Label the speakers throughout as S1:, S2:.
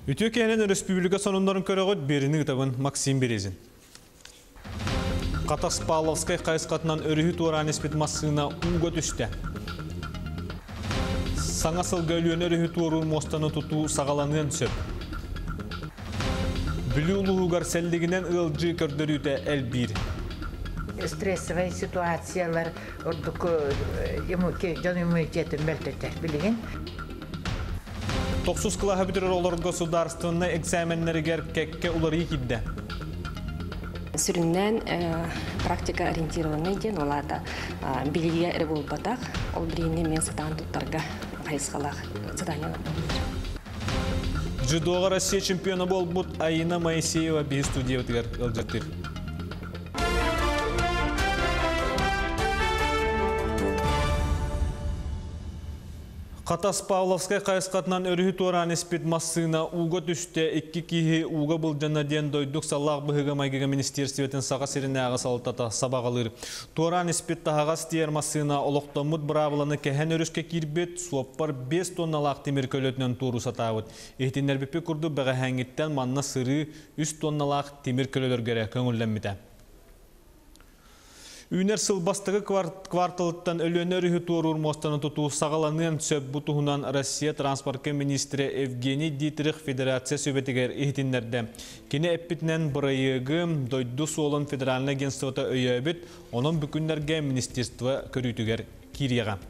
S1: Ütüke'nin Respublika sonunların körüğüt birini gıtabın Maksim Berezin. Qatas Pavlovskay qayısqatынан өрігі туаран еспет массығына ұңға түсті. Саңасыл гөліен өрігі туару мостаны тұту сағаланын сөп. Білі ұлығығар сәлдігінен ұлжы көрдіріуді әл бір.
S2: Стрессовый ситуациялар ордук жан иммунитетін бәлтеттер білген.
S1: Тоқсыз қылаға бүтірер олар государственны экзаменлерігер кәкке ұлары екідді.
S3: Сүріннен практика ориентированный ден оларда білге әрі болып батақ, ол бірейіне мен сатан тұттарға қайысқалақ заданиялар болуыр.
S1: Джидоға Россия чемпионы бол бұд Айна Моисеева бей студия өтігер ұлжаттыр. Қатас Павловскай қайысқатынан өрігі туаран еспет массығына уға түсті 2 кейі уға бұл жана ден дойдық саллақ бұғыға майгіға министерстветен саға серіне аға салытата сабағалыр. Туаран еспет тағаға стияр массығына олықтамыд бұрабыланы кәхен өріске кирбет суаппар 5 тонналақ темір көлетінен туыру сатауыд. Ехтенлер бепе күрді бәға хәңгеттен манна сыры 3 тонналақ темір көлелергері көңілленмеді. Үйнер сылбастығы кварталыттан өліен өрігі туарур мостаны тұту сағаланын сөп бұтуғынан Россия транспортқа министрі Евгений Дитрих Федерация сөбетігер ехтінлерді. Кені әппітінен бұрайығы дойду суолын федеральны агентствота өйебет, оның бүкіндерге министерство көрітігер кирияға.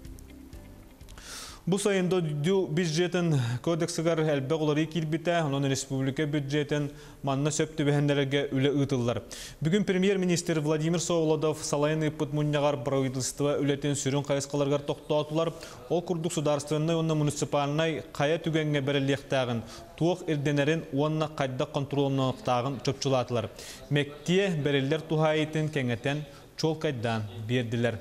S1: Бұл сайында бюджетін кодексігар әлбәқ олары келбеті, оның республика бюджетін манна сөпті бәхендерге үлі ұтылар. Бүгін премьер-министр Владимир Соолодов салайын ұппыт мұннағар правительство үлетін сүрін қайысқаларғар тоқтатылар. Ол күрдік сударственный онна муниципалынай қая түгенге бәрілектағын, туық ирденерін онна қайда контролынықтағын чөпчулатылар. Мектие бәрілдер тухайытын кәңетен чол қайдан берділер.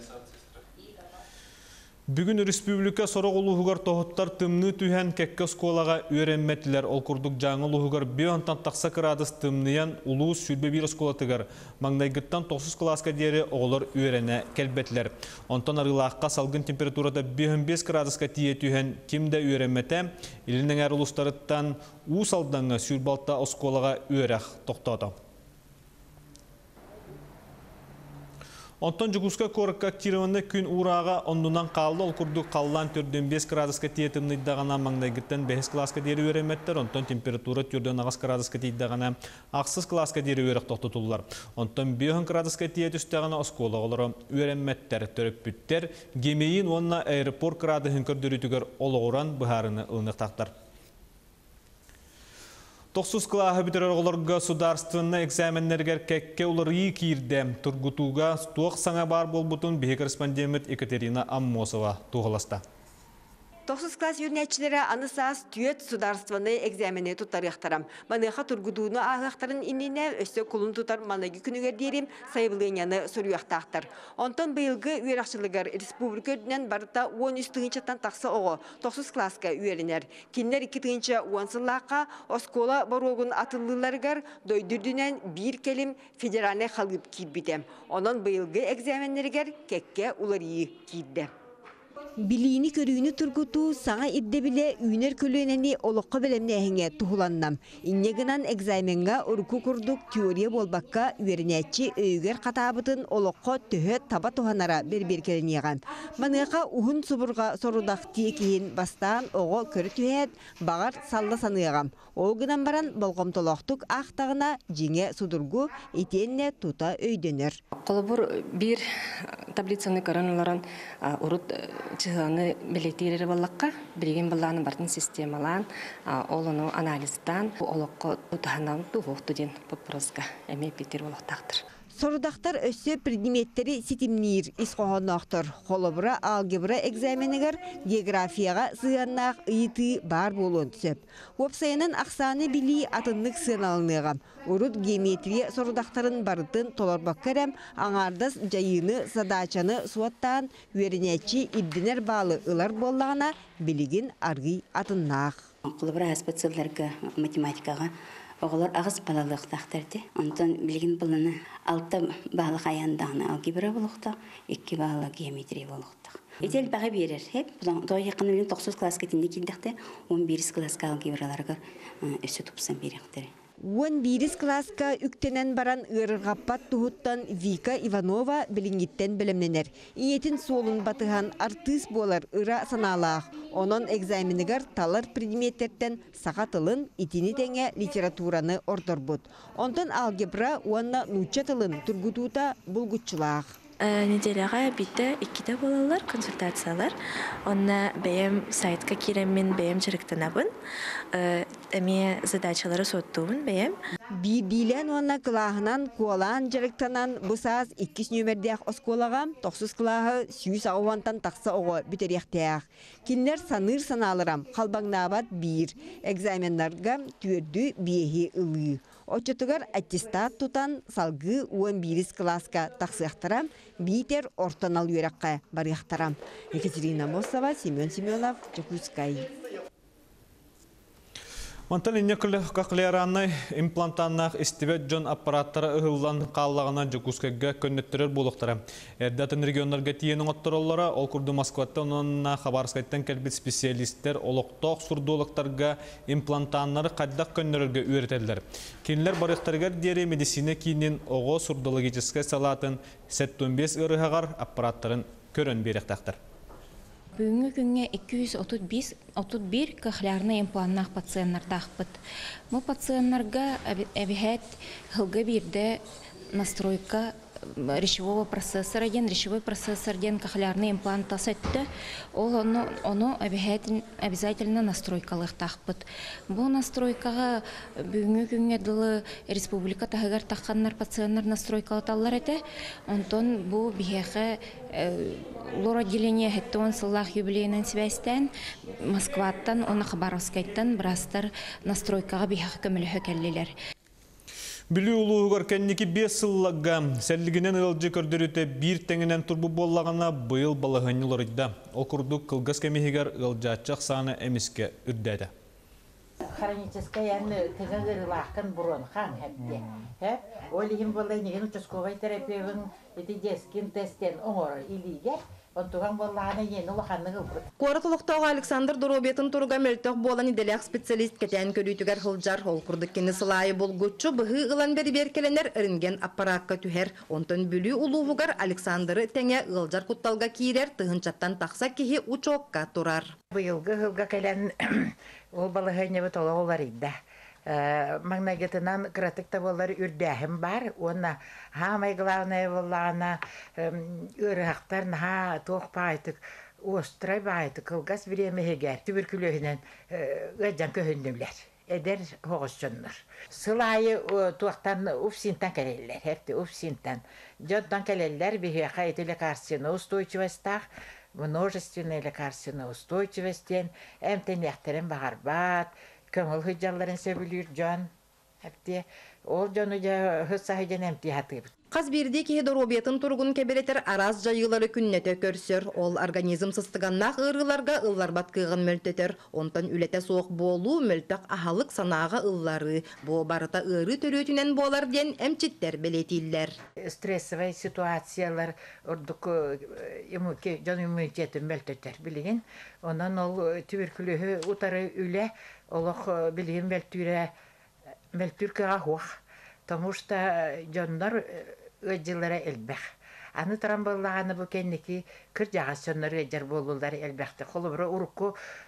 S1: Бүгін республика сорық ұлығығар тоғыттар тымны түйен кәкке сколаға үйренметілер. Ол күрдік жаңы ұлығығар бейонтан тақса кырадыз тымныян ұлығы сүрбе бір сколатығар. Маңдайгыттан 9 класска дері оғылар үйрене кәлбетілер. Онтан арылаққа салғын температурада 5 градуска тие түйен кемді үйренмете, елінің әр ұлыстарыттан ұс алдаңы сүрбалта осколаға үйреқ тоқтады. Онтан жүгісқа көрікка киріванды күн ұраға ондынан қалды, ол күрді қаллан түрден 5 градуска тиетімнейдіғана маңдайгіттен 5 класска дері өреметтер, онтан температура түрден 9 градуска тиетдіғана ақсыз класска дері өрек тоқтытылылар. Онтан 5 градуска тиетістіғана оскола олары өреметтер, түріппіттер, гемейін онна аэропорт градығын көрдірітігер олығыран бұхарыны ұлынықтақтар. Тоқсыз қылағы бітірер оларға сударственны экзаменлергер кәкке олары кирді. Тұргутуға туық саңа бар бол бұтын бейі корреспондент Екатерина Аммосова туғыласта.
S4: 9 класс юрнетчилері анысаас түйет сударственный экзамені тұттарықтарам. Маныға тұргудуыны ағықтарын иніне өсті құлын тұтар манығы күнігер дерім сайбылғыняны соруяқтақтар. Онтан бұйылғы үйерақшылығар республика өдінен барыта 13 тыңчаттан тақсы оғы 9 класска үйерінер. Кенлер 2 тыңча 10 сыллаққа оскола баруғын атылыларығар дойдүрдінен бір келім федеральный қалғып кейбітем. Онан бұйылғы экзаменлерігер кәкке уларıyı кейді.
S5: Билини көрүүнү тургуту саңа идде биле үйнер көлөнени олоққа белемне әһеңе тухуланнам. Иннегынан экзаменга урку курдук теория болбакка үйернәчи өйгер катабытын олоққа төһө таба туханара бер-бер келенеган. Маныга ухун субурга сорудак тиекин бастан ого көрү төһөт багар салла саныгам. Олгынан баран болгомтолоқтук ақтағына жеңе судургу итенне тута өйдөнөр.
S3: Қолыбыр бір таблицаны караналарын урут чыганы билетирери баллакка билген балланы бартын системалан олону анализтан олоққа тутаханан тухукту ден вопроска эме питер олоқтақтыр.
S5: Сорудақтар өссө предметтери ситимнир исқоғаннақтыр. Холобыра алгебра экзаменігер географияға сыяннақ ыйты бар болуын түсіп. Опсайынан ақсаны били атынлық сыяналынығам. Урут геометрия сорудақтарын барытын толорбақкарам аңардас жайыны задачаны суаттан веренечи иддинер балы ылар боллағына билигин аргый атыннақ.
S6: Кулыбыра специалларга математикага оголор агыс балалык тахтарды. Онтон билгин буланы алты балык аяндагына алгебра болукта, 2 балык геометрия болукта. Этел бага берер. Хеп той якын 9 класска тинде килдикте 11 класска алгебраларга өсө тупсан беректер.
S5: 11 класска үктенен баран ырыргаппат тухуттан Вика Иванова билингиттен билемненер. Иетин солун батыган артист болар ыра саналаах. Онон экзаменигер талар предметтерден сагатылын итини теңе литератураны ордорбут. Онтон алгебра уанна нуча тылын тургутута булгучулаах.
S7: Неделяға битті 2 болалар, консультациялар. Онна бәйім сайтқа кереммен бәйім жүріктінабын. Әме задачалары соттуын бәйім.
S5: Билен онна кылағынан куалан жүріктінан бұсаз 2 нөмердеяқ осколаға 9 кылағы сүйіс ауантан тақсы оғы бітеректеяқ. Кинлер саныр саналырам, қалбаңнабат 1, экзамендарға түрді бейхи ылы. Очотугар аттестат тутан салгы 11 класска тақсықтарам, битер ортанал үйраққа барықтарам. Екатерина Мосова, Семен Семенов, Чекускай.
S1: Мантан иннекілі қақлияранны имплантаннақ истибет жон аппараттары ұғылан қаллағына жүкускайға көннеттерер болуқтары. Әрдатын регионларға тиенің оттыроллары, ол күрді Москватта онына Хабарскайттан кәлбет специалисттер олықтоқ сурдуылықтарға имплантаннары қаддақ көннерерге үйретелдер. Кейінлер барықтарғар дері медицина кейінен оғы сурдологическай салатын 75 ұрығағар аппараттарын көрін беректақтыр.
S8: Бүгінгі күнге 231 көхлярны имплантнақ пациенттар тақпыт. Бұл пациенттарға әбіхет ғылғы бірді настройка речевого процессора речевой процессор көхлярны имплант тасетті. Ол оны обязательно настройкалық тақпыт. Бұл настройкаға бүгінгі күнге дылы республика тағығар таққаннар пациенттар настройкалы талар әті. Онтон бұл бігеғі лор отделение хеттон сыллах юбилейнен связьтен Москваттан, оны Хабаровскайттан бірастар настройкаға бігеғі көмілі кәлелер.
S1: Білі ұлуғыр кәннекі 5 сыллаға сәлігінен ылжы көрдіріті бір тәңінен тұрбы болағына бұйыл балығын ұлырыйда. Ол күрдік қылғыз кәмейгер ылжатчақ саны әміске үрдәді.
S2: Хроническая тыгырылақын бұрын қан әпте. Олығын болай неген участковай терапевін детскин тесттен оңыры илігер. Онтуған болағына ені ұлақанны ғылбыр.
S4: Қорытылықтауға Александр Доробетін тұрға мөлтіқ болан иделяқ специалист кәтен көрүйтігер ғылжар ол күрдік кені сылайы болғытшы бұғы ғылан бері беркеленер үрінген аппаратқа түхер. Онтын бүлі ұлуғығар Александры тәңе ғылжар құтталға кейрер тұғынчаттан тақса кейі ұчоққа тұрар.
S2: Бұйылғы ғылға кәлен ол балығын ебі толы олар еді. Магнагетынан кратыкта болар үрдәһем бар. Оны хамай главное боллана үрәхтар на тоқ байтык острай байтык кылгас время хегер туберкулезинен гәҗән көһүндүләр. Эдер хоғышчыннар. Сылайы тоқтан уфсинтан кәлелер. Хәпте уфсинтан. Жоддан кәлелер бихеха эти лекарственная устойчивостях, множественная лекарственная устойчивостен, әмтенәхтерен бағарбат, көңіл хыджаларын сөбілір жон. Әпте, ол жону жа хыссахыден әмті хатып.
S4: Қаз берде кеге доробетін тұрғын кәберетер араз жайылары күннеті көрсер. Ол организм сыстығаннақ ұрғыларға ылларбат кыған мөлтетер. Онтан үлете соқ болу мөлтақ ахалық санаға ыллары. Бо барыта ұры төрөтінен болар ден әмчеттер белетілер.
S2: Стрессовый ситуациялар ордук жон иммунитетін мөлтетер білген. Онан ол туберкулезі утары үле олық білген мөлтүркіға хуақ. Потому что жондар өджилері әлбәқ. Аны трамболлағаны бұл кәннекі кір жағас жондар өджер болулары әлбәқті. Қолы бұры ұрыққы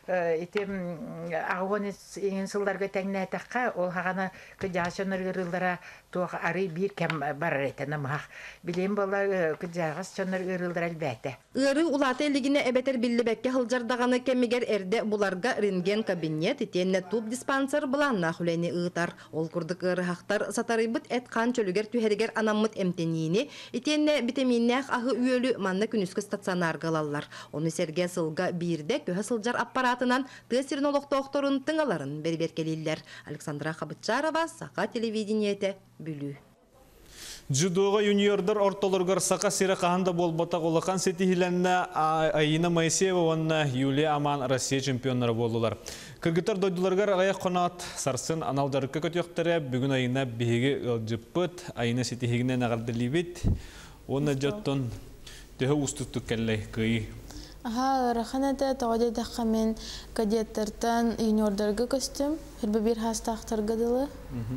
S2: ағуын ең сылдарға тәңіне әтәққа, ол қағаны кір жағас жондар ұрылдара тоғы ары бір кәм барар әтіні мұхақ. Білейін бола кір жағас жондар ұрылдар әлбәті.
S4: Үрі улаты әлігіне әбәтер білі бәкке ғылжардағаны кәмігер әрді бұларға рентген кабинет етенне туп диспансер бұланна хүләне ұғытар. Ол күрдік ұры хақтар сатары бұт әт қан чөлігер түйергер анамыт әмтенейіне етенне витаминнәқ ағы үйелі манна күніскі стационар ғалалар. Оны серге сылға бірде көһі сылжар аппаратынан тестернологты оқтырын тыңаларын берберкелейлер. Александра Хабытчарова, Сақа телевидениеті бүлі.
S1: Жудоға юниордар ортолырғар сақа сирі қағанда болбата қолақан сетихіленне Айна Моисеева онна Юлия Аман Россия чемпионлары болдылар. Кыргыттар дойдуларгар аяқ қонат сарсын аналдарыққа көтіқтірі бүгін айына бейгі ұлжыппыт, айына сетігінен ағардылыбет, оны жоттон төһі ұстықтық кәлі күйі.
S9: Раханада тоғады даққа мен кадеттертан юниордарға көстім, хірбі бір хастақтарға дылы.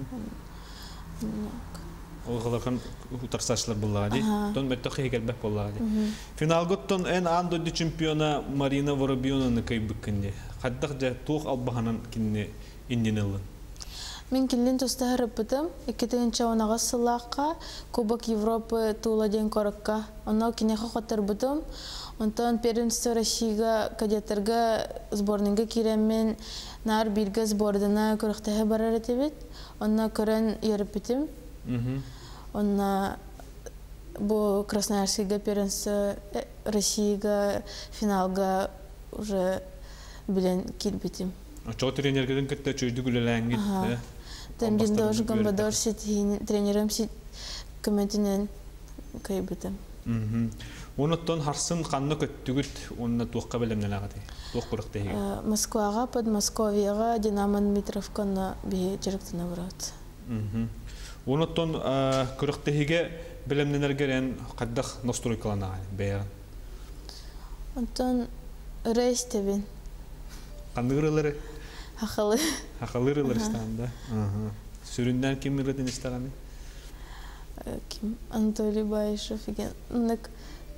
S1: Оғылықын ұтарсашылар болаға дей, тон бәтті қиғалбәк болаға дей. Финалғыттон ән андойды чемпиона Марина Воробьевнаны кай бүккінде. Қаддақ жа туық албағанан кенне инден ұлын?
S9: Мен келден тұста ғырыппытым, 2-ші онаға сылаққа, Кубок Европы туыладен корыққа. Онау кенеға қоттар бұтым. Онтан первенство Россияға кадеттерға сборныңға кереммен нар бірге сбордына көріқтіғі барар етебет. Онна көрін еріппітім. Онна бұл Красноярскіға первенство Россияға финалға уже білен келбетім.
S1: Чоғы тренергерін күтті чөйді күлеләңгет.
S9: Тәмген даушы гамбадор тренерім көментінен көйбітім.
S1: Оныттон харсын қанны көттігіт, онына туыққа білімнен ағады, туық құрықты еге?
S9: Москваға, под Московияға, Динамо Дмитровканы бей жүріктіні бұрады.
S1: Оныттон құрықты еге білімнен әргерен қаддақ настройкалан ағады, бәйіған?
S9: Онтон рейс тебен.
S1: Қанды ғырылары?
S9: Ақылы.
S1: Ақылы ғырылар істағанда? Сүрінден кем ғырылатын істағаны?
S9: Ким? Анатолий Баишев еген. Онық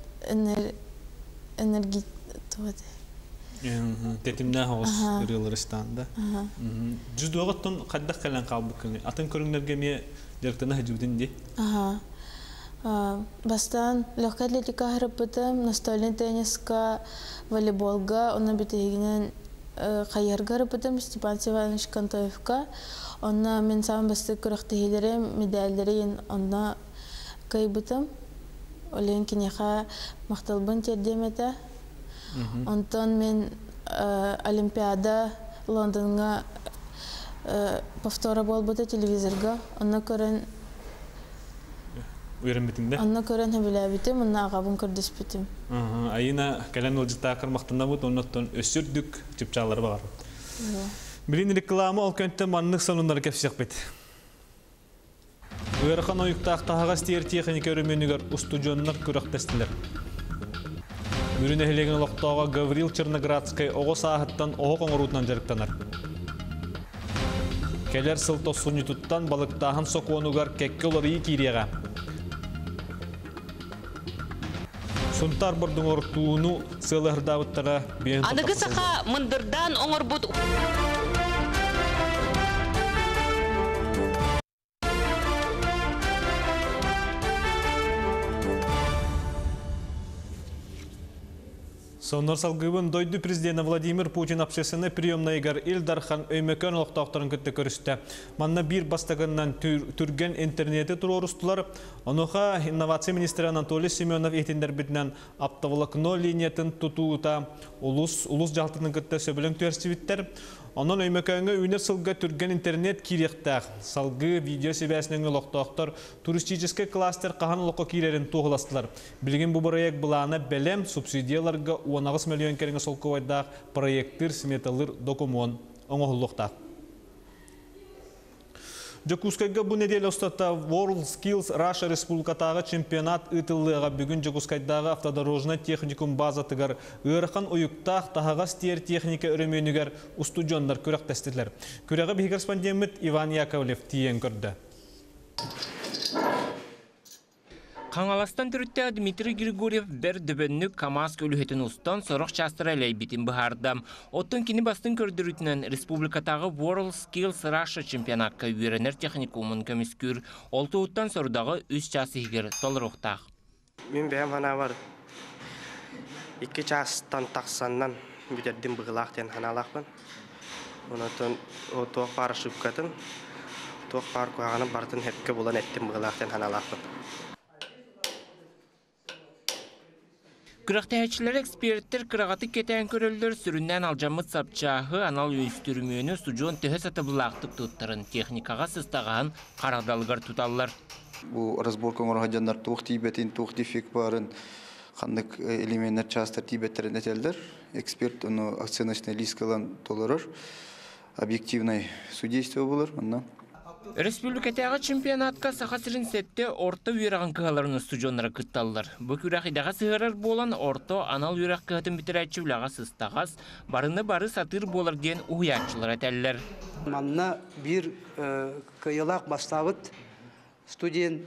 S9: энергия туады.
S1: Тетімнен ғоғыз ғырылар істағанда? Жүзді оғыттон қаддақ кәлін қалбы күні? Атын көріңдерге ме дәріктіні ғыжудың де?
S9: Бастан легкая атлетика ғырыппытым, настольный тенниска, волейболға, оны бітегінен қайырға ғырыппытым, Степан Иванович Кантоевқа. Онна мен самын басты күріқтігілерім, медальдерін онна көйбітім. Олен кенеға мақталбын тердеметі. Онтан мен Олимпиада Лондонға повтора болбыты телевизорға. Онна көрін
S1: Үйренбетіңді?
S9: Онна көрін әбілі бітім, онна ағабын көрдіс бітім.
S1: Айына кәлен ұлжыта қырмақтында бұд, оннаттан өсірдік чіпчалары бағар. Білін рекламы ол көнтті маннық сонынлары кәпсек бет. Үйерхан ойықтақ тағаға стейір техника өріменігер ұстудионнық күріқтестілер. Үрін әхілеген ұлықтауға Гаврил Черноградскай оғы сағыттан оғы қоңырутынан жарықтанар. Келер сылто сұнетуттан балықтағын соқуынығар кәкке олары кейреға. Сұнтар бұрдың ұртуыну сылы ғырдауыттара бейін тұтапысылды.
S10: Анығы сақа мұндырдан оңыр бұд.
S1: Соннор салгыбын дойду президент Владимир Путин апшесыны приемнайгар Илдархан өймекөн олықтақтарын күтті көрісті. Манна бір бастағынан түрген интернеті тұрорыстылар. Онуға инновация министрі Анатолий Семенов етіндер бітінен аптавылықно линиятын тұтуыта улус жалтының күтті сөбілің түрсібіттер. Онын өймекөңі үйнер сылға түрген интернет киректақ. Салғы видео себәсінің олықтақтар туристический кластер қаған олыққа кирерін туғыластылар. Білген бұл проект бұланы бәлем субсидияларға 10 миллион кереңі солқывайдақ проекттір сметалыр документ оңығылықтақ. Жокускайга бұл неделе ұстатта World Skills Russia Республикатағы чемпионат ұтылыға бүгін Жокускайдағы автодорожна техникум базатығар ұйырқан ұйықтақ тағаға стер техника өріменігер ұстудиондар көрек тәстілер. Көрегі бей корреспондент Иван Яковлев тиен көрді.
S11: Қаңаластан түрітті Дмитрий Григорьев бір дөбіннік КамАЗ көлігетін ұстан сорық частыра ләйбетін бұхардам. Оттың кені бастың көрдірітінен республикатағы World Skills Russia чемпионатқа үйеренер техникумын көміскүр. Олты ұттан сордағы 3 часы егер толыр ұқтақ.
S12: Мен бәйім хана бар. 2 частан тақсаннан бүдерден бұғылақтен ханалақпын. Онатын тоқ бар шүпкатын, тоқ бар қоғанын бартын хепке болан әттен бұғылақтен ханалақпын.
S11: Күрәқтәһәтчілер эксперттер қырағаты кетен көрілдер сүріннен алжамыт сапчағы анал өйістірмені студион төхі сатыбылақтық тұттырын техникаға сыстағаған қарадалғар тұталылар.
S13: Бұл разборка оңырға жандар тоқ тейбетін, тоқ дефект барын, қандық элементтер частыр тейбеттерін әтелдер. Эксперт оны оценочный лискалан толырыр. объективное судейство булар. Ондан
S11: Республикатағы чемпионатқа сақасырын сәтте орта үйрағын кығаларын студионлары күтталылар. Бұл үйрақидаға сығырар болан орта анал үйрақ кығатын бітірәтші үлаға сыстағас, барыны бары сатыр болар ден ұйатшылар әтәлілер.
S14: Манна бір кыйылақ бастабыт студент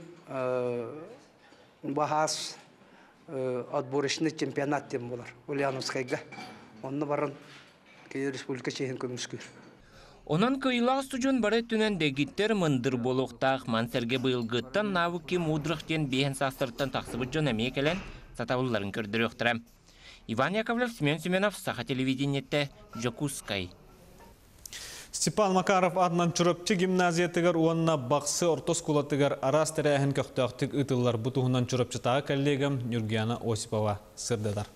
S14: бағас отборочный чемпионат дем болар. Ульяновскайға. Онны барын кейі республика чейін көміскүр.
S11: Онан кыйлақ студион бары түнен дегиттер мындыр болуқтақ мансерге бұйылғыттан навыки мудрықтен бейін састырттан тақсыбыт жон әмекелен сатавыларын көрдірі өқтірі. Иван Яковлев, Семен Семенов, Саха телевидениетте, Жокускай.
S1: Степан Макаров аднан чүрөпчі гимназиятыгар уанна бақсы ортос кулатыгар арас тәрәхін көқтіқтік ұтылар бұтығынан чүрөпчі тағы коллегам Нюргияна Осипова сырдадар.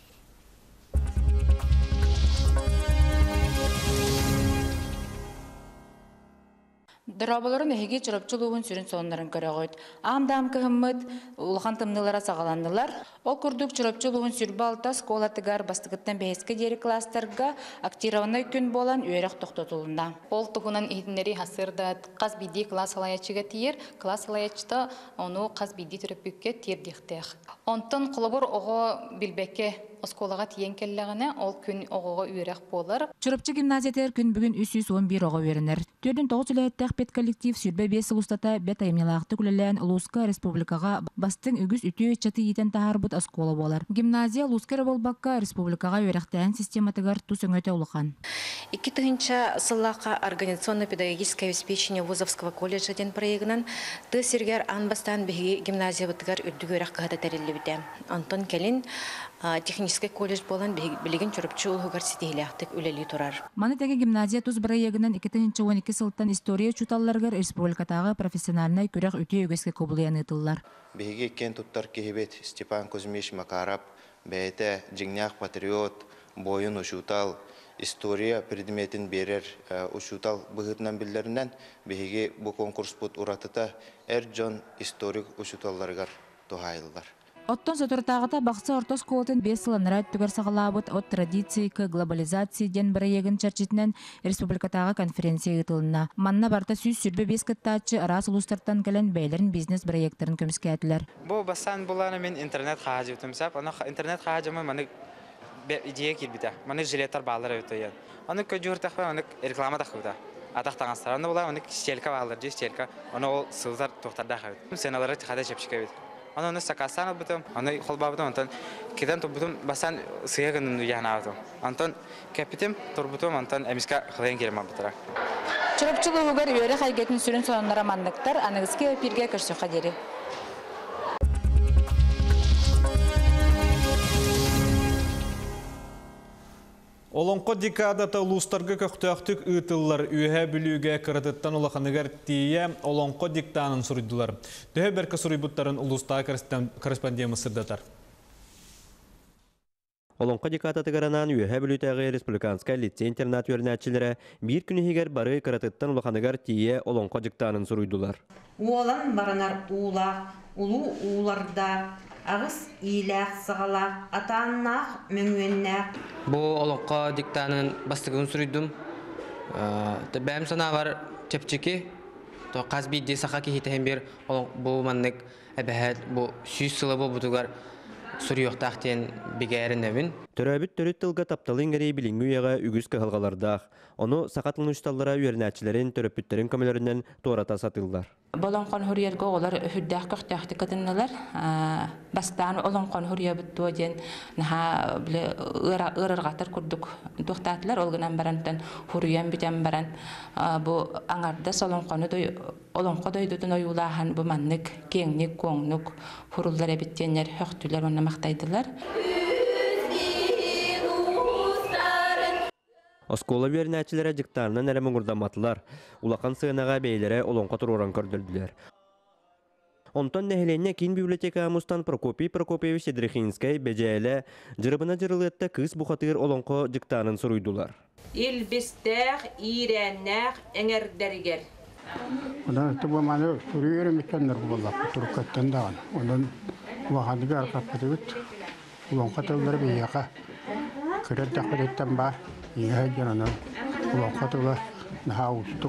S15: Дырабаларын әйге чырапчылуын сүрін сонларын көріғойд. Ағымдам кіғыммыд, ұлған тымнылара сағаландылар. Ол күрдік чырапчылуын сүрбі алта сколатыгар бастығыттан бәйескі дері кластарға актированы күн болан үйерек тоқтатылында.
S16: Ол тұғынан ехінлері хасырдат қаз биді класс алаячыға тиер, класс алаячыта оны қаз биді түріпікке тирдіқтеғ. Онтын құлыбыр оғы білбәкке осколаға тиен келләғіне ол күн оғыға үйерек болар.
S15: Чырапчы гимназиятер күн бүгін 311 оғы өрінер. Төрдің 9 үләйттәқ бет коллектив сүрбе 5 ұлыстата бет айымнелақты күлілән Луска республикаға бастың үгіз үті өтчаты етен тағарбыт оскола болар. Гимназия Лускар болбаққа республикаға өректән систематығар тұс өңөте ұлыған.
S3: 2000 сыллаққа организационно-педагогическое обеспечение Вузовского колледжа ден проегінен тысергер анбастан бігі гимназия бұтығар үрдігөрек қағада тәрелі біде. Антон Келин технический колледж болан білеген чүріпчі ұлғығар сетейліқтік үлелі тұрар.
S15: Маны тәге гимназия тұз бірайегінен 2012 сылттан история чуталларғар республикатағы профессиональный көрек үте өгеске көбілген ұтылар.
S17: Беге кен тұттар кехебет Степан Кузьмич Макарап, бәйті жіңнях патриот, бойын ұшутал, история предметин берер ұшутал бұғытынан білдерінен беге бұл конкурс бұд ұратыта әр жон историк ұшуталларғар тұғайлылар.
S15: Оттон сотуртағыта бақсы ортос колотын 5 сыланырайт түгер сағалабыт от традиции к глобализации ден бірайегін чарчетінен республикатағы конференция ұтылына. Манна барта сүйіз сүрбе 5 кыттачы арас ұлыстартан кәлін бәйлерін бизнес бірайектерін көміске әтілер.
S18: Бұл басан бұланы мен интернет қағажы өтімсап, интернет қағажымы маны идея келбіті. Маны жилеттар бағалар өтіген. Оны көджі ұртақпа, оны реклама тақыда. Атақтаңастар. Оны бұла, оны стелька бағалар, стелька. Оны ол сылдар тоқтарда қағыд. Сеналары тиқада жепшіке өт. Оны сакасан бутум, оны холба бутум, антон кидан то бутум басан сыягын яна бутум. Антон капитем турбутум, антон эмиска хлен келма бутара.
S15: Чырыпчылыгар үйрі хайгетін сүрін сонынлара мандықтар, анығызке пирге көрсі қадері.
S1: Олонқо декадата улустарга көқтөқтік ұтылар үйе бүліге кірдіттан олақанығар тие олонқо диктанын сұрыдылар. Дөе бәркі сұрыйбыттарын улустағы корреспондемі сырдатар.
S19: Олонқо декадатыгаранан үйе бүлітәғі республиканскай лицей-интернат өрнәтчілері бір күнігер бары кірдіттан олақанығар тие олонқо диктанын сұрыдылар.
S20: Уолан баранар улақ, улу уларда, ағыз иләқ сығалақ, атаннақ, мөңуеннәқ.
S21: Бұл олыққа диктанын бастығын сүрүйдім. Бәм сана бар тепчеке, қаз бейде сақа кейтен бер бұл маннық әбәхәт, бұл сүйіз сылы бұл бұтығар сүрүйіқтақтен бігәрін әмін.
S19: Төрәбіт төрет тылға тапталын ғарей біліңгі үйеға үгіз кығылғалардақ. Оны сақатылын ұшталлара үйернәтчілерін төрөппүттерін көмілерінен туарата сатылдар.
S22: Болонқон хүрерге олар хүрдәқ көқтәқті кытыннылар. Бастан олонқон хүрер бұттуа ден ұрырғатыр күрдік тоқтатылар. Олғынан барантан хүрүйен бітен баран. Бұл аңарда олонқо дойдудын ойулахан бұл маннық, кеңнік, коңнық, хүрулар әбіттенер, хөқтілер оны мақтайдылар.
S19: Оскола вернәтчілері диктанынан әрімін ұрдаматылар. Улақан сығынаға бейлері олонқа тұроран көрділділер. Онтон нәхіленне кейін библиотекамыстан Прокопий Прокопьевич Едрехинскай бәжәлі жырыбына жырылетті кыз бұқатығыр олонқа диктанын сұрыйдылар.
S23: Илбістәқ, ирәннәқ, әңердәрігер.
S24: Одан өтті бұманы түрі өреметтендір болақ, тұрқаттан даған. Одан ұлағандығы арқапқаты өт, олонқа тәулері бейеға. Кірер дақпыреттен ба, еге жәнынан ұлонқа тұлы наха устук.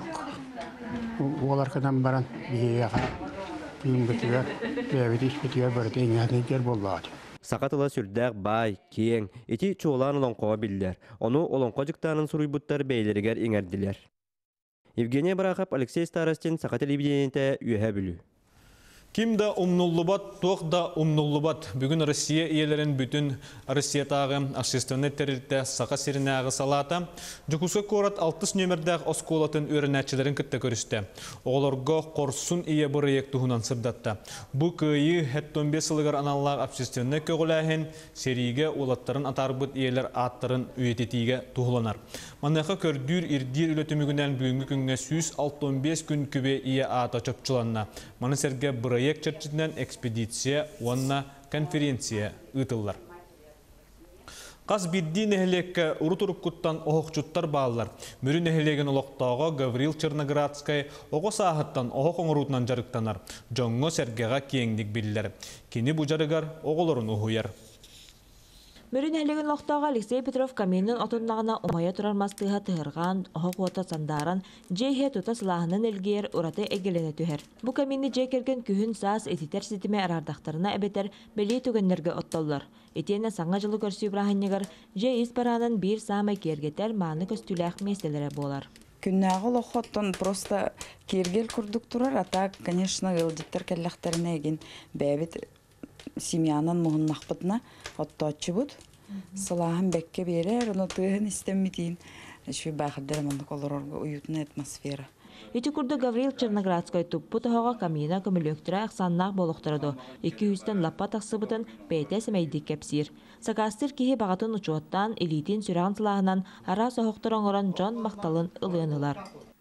S24: Олар кадан баран бияга түйін бітігер, бәбетеш бітігер бәрді еңәден болады.
S19: Сақатыла сүрдәк бай, кең, эти чуолан олонқоға биллер. Оны олонқо жықтанын суруйбуттар бәйлерігер еңерділер. Евгения Барахап, Алексей Старостин, Сақаты Либиденеті үйе білі.
S1: Кимда умнуллубат, тоқда умнуллубат. Бүгін Россия иелерін бүтін Россиятағы общественный террилті сақа серінәғы салата. Жүкусқа корат 60 нөмірдәғ осколатын өрінәтчілерін күтті көрісті. Оғыларға қорсын ие бұрыек тұхынан сырдатты. Бұ көйі 15 сылығар аналлар общественный көгіләхін сериге олаттарын атарбыт иелер аттарын үйететіге тұғыланар. Манайқа көрдүр ирдир үлетімігінен бүгінгі күнге 165 күн күбе ие ата чөпчіланна. Маны сәрге проект чәрчідінен экспедиция, онна конференция ұтылар. Қас бидді нәхілекке ұры-тұрып құттан оғықчуттар бағылар. Мүрі нәхілеген олықтауға Гаврил Черноградскай оғы сағыттан оғық оңырутынан жарықтанар. Жоңғы сәргеға кеңдік білілер. Кені бұ жарығар оғыларын ұхуяр.
S5: Мөрін әлеген лоқтауға Алексей Петров каменнің отыннағына умая тұрармастыға тұғырған, оғы қуата сандаран, жейхе тұта сылағының әлгер ұраты әгелене түхер. Бұ каменні жекерген күхін саас етитер сетіме арардақтарына әбетер бәлей түгенлерге отталылар. Етені саңа жылы көрсі бірахынегер, жей із баранын бір самай кергетер маны көстіләқ местелері болар.
S6: Күннағы лоқоттон просто кергел күрдік тұрар, ата, конечно, ғылдеттер кәлләқтеріне еген бәбет семьянан мұғын нақпытына оттоотчы бұд. Сылағын бәкке берер, оны түйін істеммедейін. Шүй бақырдырым оны колорорға уютын атмосфера.
S5: Эти курды Гаврил Черноградской туппу тахога камина көмілөктірі ақсаннақ болуқтырады. 200-тен лаппа тақсыбытын бәйті сәмейдік кәпсір. Сақастыр кейі бағатын ұчуаттан элитин сүраған сылағынан ара соғықтырын оран жон мақталын ылғынылар.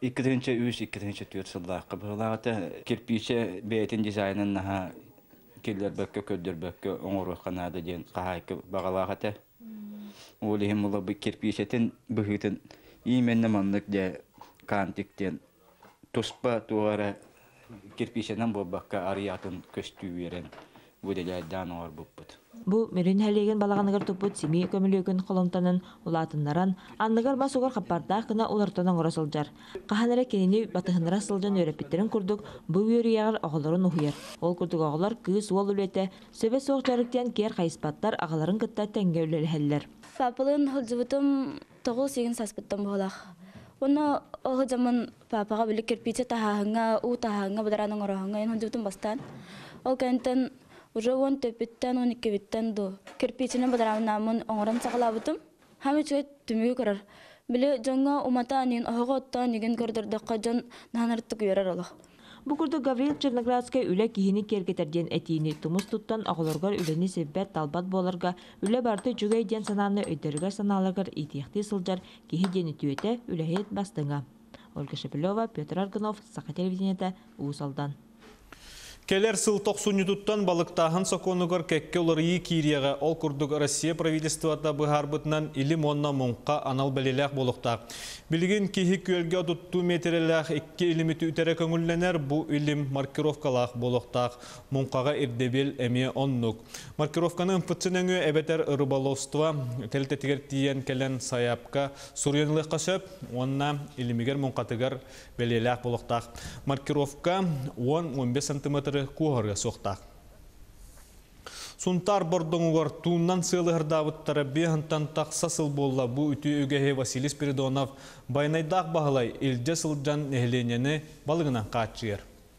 S7: 2-2 сыллаққа бұғылағыты кирпиче бәйтін дизайнын наға келер бөкке көддір бөкке оңыру қанады ден қағайқы бағалағыты. Олығым ұлы бұл кирпичетін бұғытын именні маңлық де кантиктен тұспа туғары кирпиченен бұл баққа арыятын көстүү верен өделерден оғыр бұппыд.
S5: Бу мөрін әлеген балағанығыр тұппыд семи көмілігін қолымтанын ұлатынларан, анныгар басуғар қаппардақ қына олартанын орасылжар. Қаханары кенені батығыныра сылжан өрепеттерін күрдік, бұ өрияғыр оғыларын ұхыяр. Ол күрдік оғылар күйіс ол үлеті, сөбе соқ жарықтен кер қайыспаттар ағаларын күтті тәңге үлелі
S8: Папалын хылжыбытым 9-8 саспыттым болақ. Оны оғы жамын папаға білік керпиче тахағыңа, у тахағыңа бұдараның орағыңа ен хылжыбытым бастан. Ол кәнтін уже 10 төпіттен, 12 біттен ду. Керпиченен бұдарамын оңырын сақылабытым. Хамы чөй түмігі көрір. Білі жоңға умата анен оғы оттан еген көрдірдіққа жон нанырттық үйерер олық.
S5: Бу курду Гаврил Черноградскай үле кихини кергетерден этини тумус туттан оголоргор үлени себбет талбат боларга үле барды жүгей ден сананы өйдергер саналагар итихти сылжар кихи дени түйете үлехет бастыңа. Ольга Шепелева, Петр Аргунов, Сақа телевидениеті, Уысалдан.
S1: Келер сыл 90-туттан балықтағын соқонығыр кәкке оларыйы кирияға ол күрдік Россия правительствата бұғарбытынан илім онна мұңқа анал бәлеләқ болықтақ. Білген кейі көлге тұтту метреләқ 2 иліміті үтәрі көңілленер бұл илім маркировкалақ болықтақ. Мұңқаға ирдебел әме оннық. Маркировканы ұмпытсыныңы әбетер ұрыбаловства тәлтетігер тиен кәлін саяпқа сұрыянылыққа сөп, онна илімігер мұңқатығыр бәлеләқ болықтақ. Маркировка 10-15 см куғырға соқтақ. Сунтар бордоңығыр туыннан сылы ғырдабыттары бейхантан тақсасыл болла бұ үті өгеге Василий Спиридонов байнайдақ бағылай елде сылжан нәхіленені балығынан қатшығыр.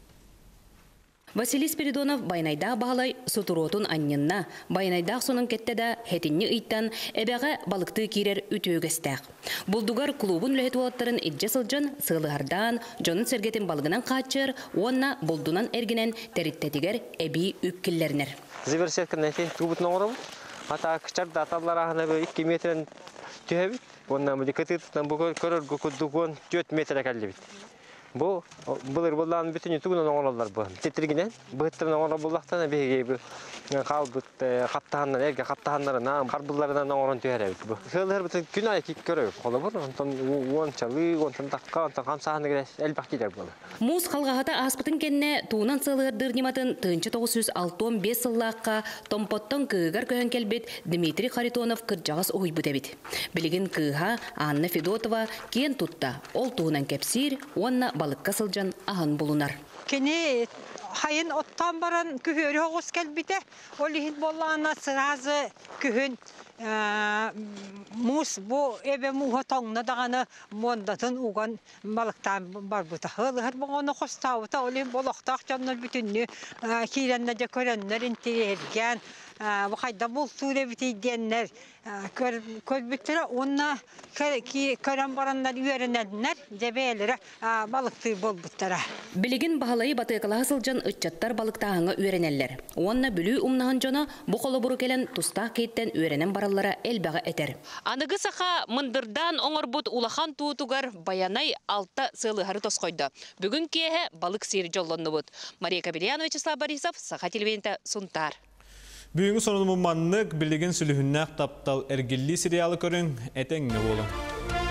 S25: Василий Спиридонов байнайдақ бағалай сутуротун анненна, байнайдақ сонын кеттеді хетінні ұйттан әбәға балықты керер үтігістәқ. Бұлдуғар клубын үләйт олаттарын әдже сылжан сылығардан, жонын сәргетін балығынан қатшыр, онна бұлдунан әргінен тәріттетігер әбі үпкілерінер.
S12: Заверсияткан әтен клубытын оңырым, ата кішар даталар ағына 2 метрін түйәбіт, онна мүлі кітіттен бұл көрір күкілдігін 4 метр әкәлі біт.
S2: Бу булыр булдан бүтүн түгүн оңололор бу. Тетиргинен быттырын оңолор буллактан беге бу калбыт каттагандар, эрге каттагандарына, карбулларынан оңорон төөрөбүт бу. Хылыр бүтүн күн ай кик көрөбүт. Колобур, онтон уончалы, онтон такка, онтон камсааны керес элбактыдар бу.
S25: Муз халгахата аспытын кенне туунан сылыгырдыр ниматын 1965 сыллаакка томпоттон кыыгар көһөн келбит Дмитрий Харитонов кыржагас ойбут эбит. Билигин кыыха Анна Федотова кен тутта. Ол туунан кепсир, онна балыкка сылжан ахан булунар.
S4: Кене хайын оттан баран күхөрі оғыз келбіте, ол ихин боллағына сыразы күхін мус бу эбе муха тоңна даганы мондатын уган балыктан бар бута. Хылыгыр боғаны қостауыта, ол ихин болоқтақ жаннар бүтінні кейленне де көреннер интелерген, вақайда бұл суре бітейденнер көрбіттері, онна көрен бараннар үйеріненнер, дебелері балықты бол бұттара.
S25: Билигин бахалайы батыqalaha сылжан ытчаттар балыктааңа үйренеллер. Онна бүлүү умнаһан жона бу колобуру келен тустақ кейттен үйренен бараллара элбәгә этер. Аныгы саха мындырдан оңорбут улахан туутугар баянай алта сылыһары тосқойды. Бүгүн кеһе балык сири жоллоннубут. Мария Кабельянова, Вячеслав Борисов, Саха телевидениеті Сунтар.
S1: Бүгүнкү сонун мумманнык билигин сүлүхүннәк таптал эргилли сериалы көрүн этеңне болун.